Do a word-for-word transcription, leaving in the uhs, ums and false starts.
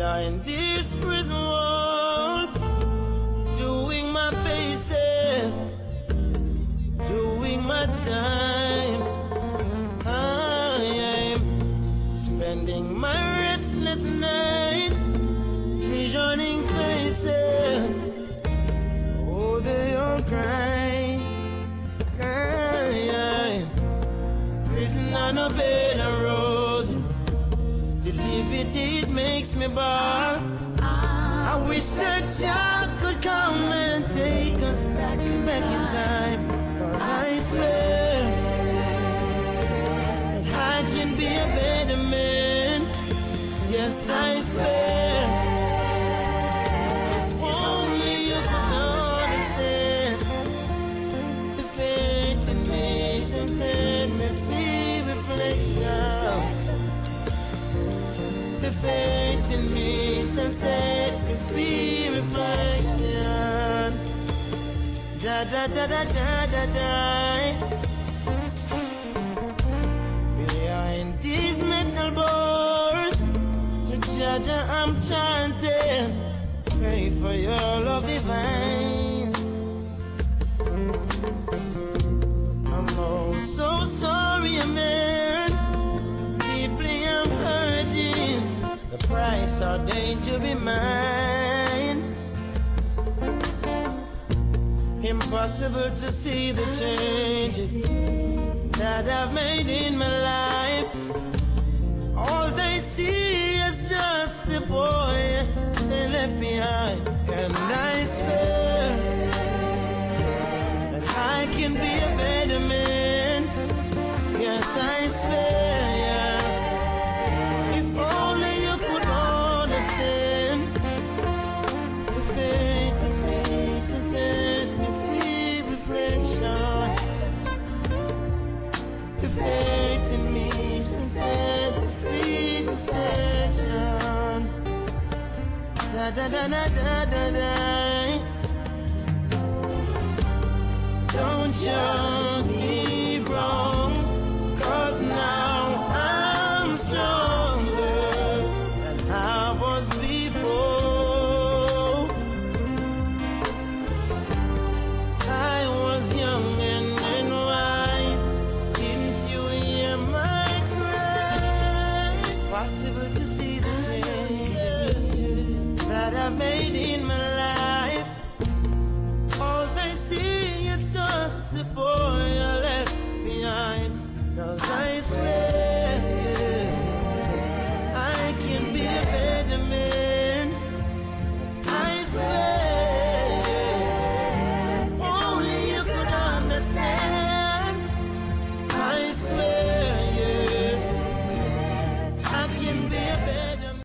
behind these prison walls, doing my paces, doing my time. I am spending my restless nights, visioning faces. Oh, they all cry, cry. Prison on a bed of roses, the liberty it makes me bawl. I wish that child could come and take us back, back in time. Cause I swear that I can be a better man. Yes, I swear. If only you could understand the fate in me, set me free reflection. The fate in me shall set me free reflection. Da da da da da da da. Behind these metal bars, to Jaja I'm chanting, pray for your love divine. I'm oh so sorry, man. Deeply I'm hurting. The price ordained to be mine. Impossible to see the changes that I've made in my life. All they see is just the boy they left behind. And I swear that I can be a better man. Yes, I swear, yeah. If only you could understand the fate in me, senses, the free reflections. The fate in me, senses, the free reflection. Da da da da da da da. Don't judge me wrong, cause now I'm stronger than I was before. I was young and unwise. Didn't you hear my cry? Possible to see the changes that I made in my life.